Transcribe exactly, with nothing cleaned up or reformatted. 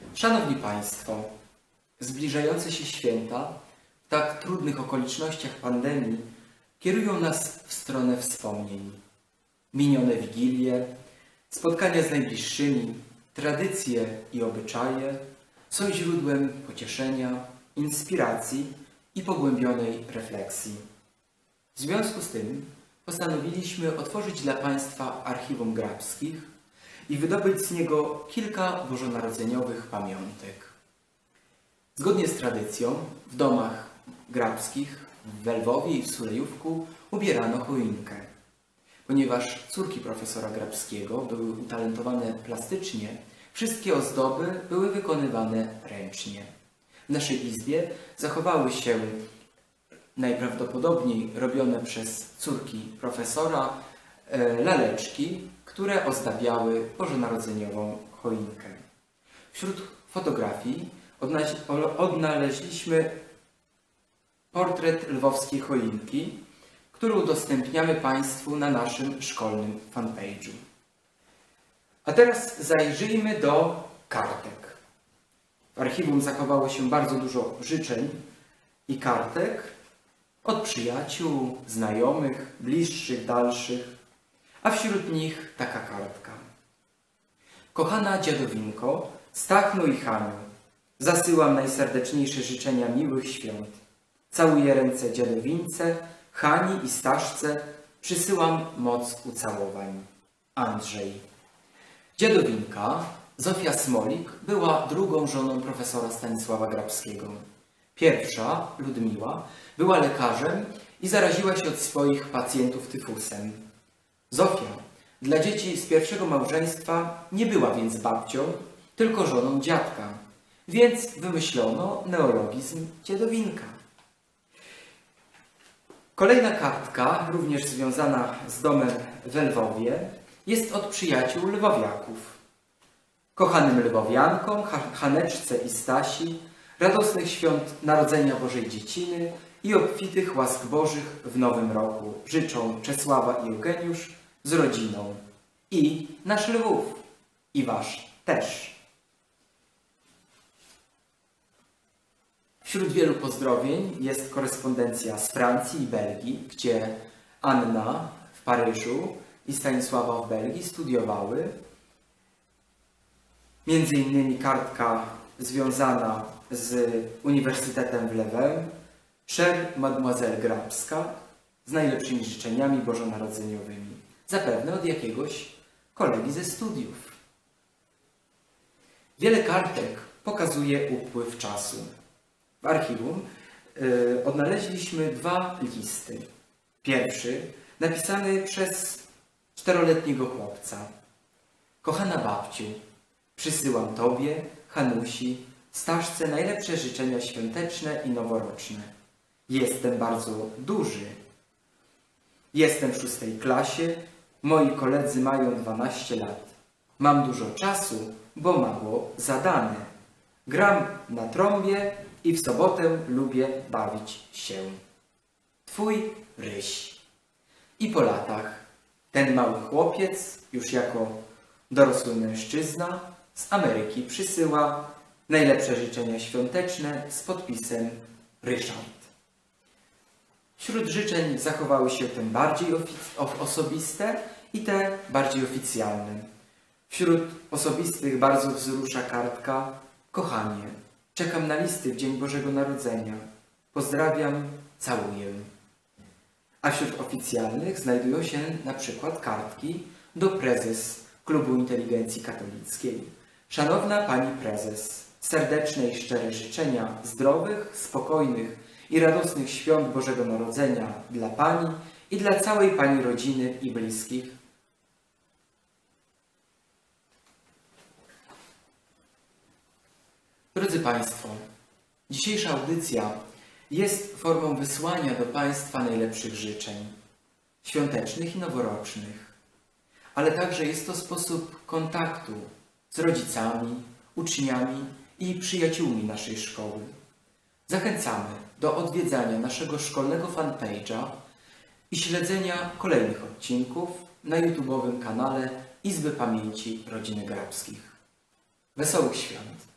Szanowni Państwo, zbliżające się święta w tak trudnych okolicznościach pandemii kierują nas w stronę wspomnień. Minione wigilie, spotkania z najbliższymi, tradycje i obyczaje są źródłem pocieszenia, inspiracji i pogłębionej refleksji. W związku z tym postanowiliśmy otworzyć dla Państwa Archiwum Grabskich i wydobyć z niego kilka bożonarodzeniowych pamiątek. Zgodnie z tradycją w domach grabskich w Lwowie i w Sulejówku ubierano choinkę. Ponieważ córki profesora Grabskiego były utalentowane plastycznie, wszystkie ozdoby były wykonywane ręcznie. W naszej izbie zachowały się najprawdopodobniej robione przez córki profesora e, laleczki, które ozdabiały bożonarodzeniową choinkę. Wśród fotografii odnaleźliśmy portret lwowskiej choinki, który udostępniamy Państwu na naszym szkolnym fanpage'u. A teraz zajrzyjmy do kartek. W archiwum zachowało się bardzo dużo życzeń i kartek od przyjaciół, znajomych, bliższych, dalszych, a wśród nich taka kartka. Kochana dziadowinko, Stachnu i Haniu, zasyłam najserdeczniejsze życzenia miłych świąt. Całuję ręce dziadowince, Hani i Staszce, przysyłam moc ucałowań. Andrzej. Dziadowinka, Zofia Smolik, była drugą żoną profesora Stanisława Grabskiego. Pierwsza, Ludmiła, była lekarzem i zaraziła się od swoich pacjentów tyfusem. Zofia dla dzieci z pierwszego małżeństwa nie była więc babcią, tylko żoną dziadka, więc wymyślono neologizm dziadowinka. Kolejna kartka, również związana z domem w Lwowie, jest od przyjaciół lwowiaków. Kochanym lwowiankom, Haneczce i Stasi, radosnych świąt Narodzenia Bożej Dzieciny i obfitych łask Bożych w nowym roku życzą Czesława i Eugeniusz z rodziną. I nasz Lwów, i wasz też. Wśród wielu pozdrowień jest korespondencja z Francji i Belgii, gdzie Anna w Paryżu i Stanisława w Belgii studiowały. Między innymi kartka związana z Uniwersytetem w Leuven, Chère Mademoiselle Grabska, z najlepszymi życzeniami bożonarodzeniowymi, zapewne od jakiegoś kolegi ze studiów. Wiele kartek pokazuje upływ czasu. W archiwum y, odnaleźliśmy dwa listy. Pierwszy napisany przez czteroletniego chłopca. Kochana babciu, przysyłam Tobie, Hanusi, Staszce najlepsze życzenia świąteczne i noworoczne. Jestem bardzo duży. Jestem w szóstej klasie, moi koledzy mają dwanaście lat. Mam dużo czasu, bo mało zadane. Gram na trąbie i w sobotę lubię bawić się. Twój Ryś. I po latach ten mały chłopiec, już jako dorosły mężczyzna, z Ameryki przysyła najlepsze życzenia świąteczne z podpisem Ryszard. Wśród życzeń zachowały się te bardziej osobiste i te bardziej oficjalne. Wśród osobistych bardzo wzrusza kartka: kochanie, czekam na listy w Dzień Bożego Narodzenia. Pozdrawiam, całuję. A wśród oficjalnych znajdują się na przykład kartki do prezes Klubu Inteligencji Katolickiej. Szanowna Pani Prezes, serdeczne i szczere życzenia zdrowych, spokojnych i radosnych świąt Bożego Narodzenia dla Pani i dla całej Pani rodziny i bliskich. Drodzy Państwo, dzisiejsza audycja jest formą wysłania do Państwa najlepszych życzeń, świątecznych i noworocznych, ale także jest to sposób kontaktu z rodzicami, uczniami i przyjaciółmi naszej szkoły. Zachęcamy do odwiedzania naszego szkolnego fanpage'a i śledzenia kolejnych odcinków na YouTube'owym kanale Izby Pamięci Rodziny Grabskich. Wesołych Świąt!